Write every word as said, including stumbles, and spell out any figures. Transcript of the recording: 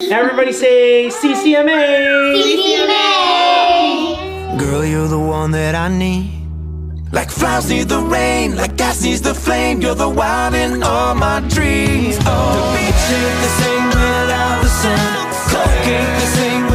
Everybody say C C M A! C C M A! Girl, you're the one that I need. Like flowers need the rain, like gas needs the flame. You're the wild in all my dreams. Oh, the beach ain't the same without the sun. Coke ain't the same